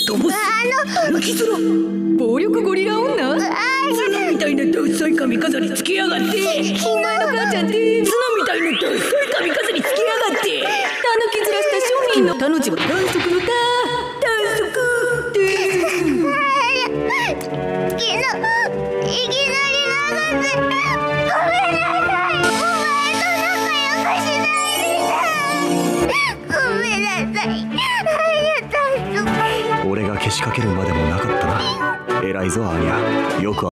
ともす抜きづろ暴力ゴリラ女ツナみたいなダッサい髪飾りつけやがって。お前の母ちゃんってツナみたいなダッサい髪飾りつけやがって。タヌキ面した庶民のタの字は短足のタ短足いきなり流せごめんなさい。お前と仲良くしないでごめんなさい。 俺がけしかけるまでもなかったな。偉いぞアーニャ。よく